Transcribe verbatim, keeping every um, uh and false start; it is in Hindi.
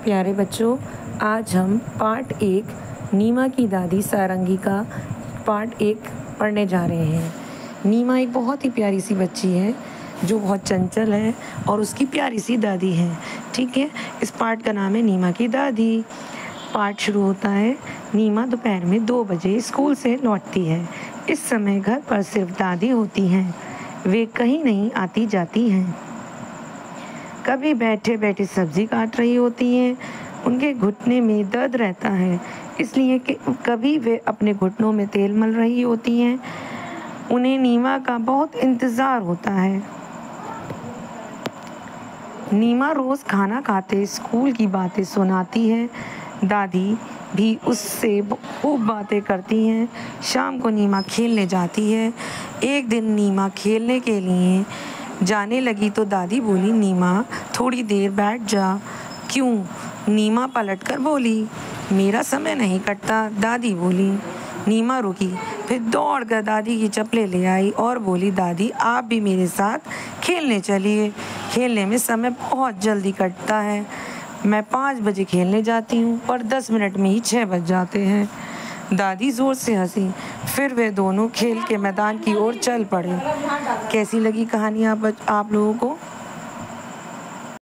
प्यारे बच्चों, आज हम पार्ट एक नीमा की दादी सारंगी का पार्ट एक पढ़ने जा रहे हैं। नीमा एक बहुत ही प्यारी सी बच्ची है जो बहुत चंचल है और उसकी प्यारी सी दादी है। ठीक है, इस पार्ट का नाम है नीमा की दादी। पार्ट शुरू होता है। नीमा दोपहर में दो बजे स्कूल से लौटती है। इस समय घर पर सिर्फ दादी होती हैं। वे कहीं नहीं आती जाती हैं। कभी बैठे बैठे सब्जी काट रही होती हैं। उनके घुटने में दर्द रहता है, इसलिए कि कभी वे अपने घुटनों में तेल मल रही होती हैं। उन्हें नीमा का बहुत इंतज़ार होता है। नीमा रोज़ खाना खाते स्कूल की बातें सुनाती है। दादी भी उससे खूब बातें करती हैं। शाम को नीमा खेलने जाती है। एक दिन नीमा खेलने के लिए जाने लगी तो दादी बोली, नीमा थोड़ी देर बैठ जा। क्यों? नीमा पलटकर बोली, मेरा समय नहीं कटता। दादी बोली। नीमा रुकी, फिर दौड़कर दादी की चप्पलें ले आई और बोली, दादी आप भी मेरे साथ खेलने चलिए। खेलने में समय बहुत जल्दी कटता है। मैं पाँच बजे खेलने जाती हूँ पर दस मिनट में ही छः बज जाते हैं। दादी ज़ोर से हंसी। फिर वे दोनों खेल के मैदान की ओर चल पड़े। कैसी लगी कहानी आप आप लोगों को?